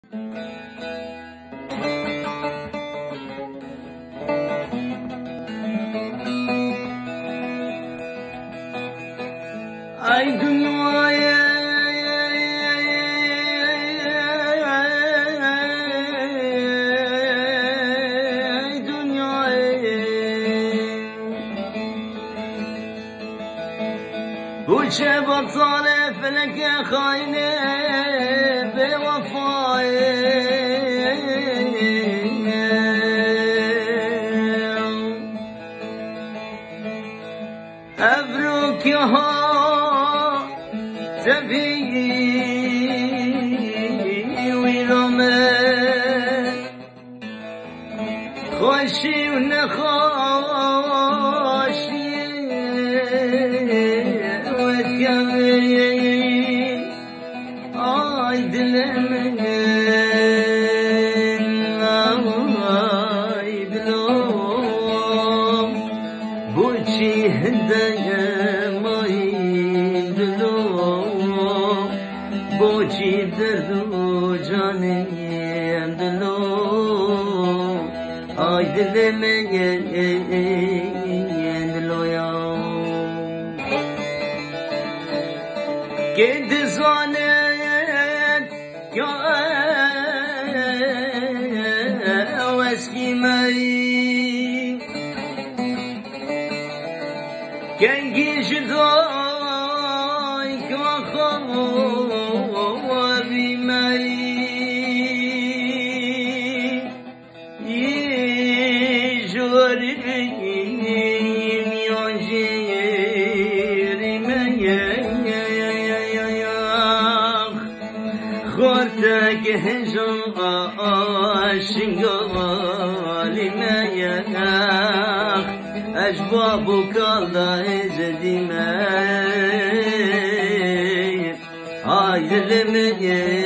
Ay dünyaya bu çebatane feleke hayne bevafaya evruk yaha تبي ويرمى خوشي ونخاشي وتكمي عايد لمن عايد لوم بوشي هدايا بوچی دردو جانیم دلو آی دل من دلو یا که دزانت یا اسکی مایی کنگی شدای که خامو خورتك هجم عاشقالي ما يناخ أجبابك الله يزدي ما هاي المجد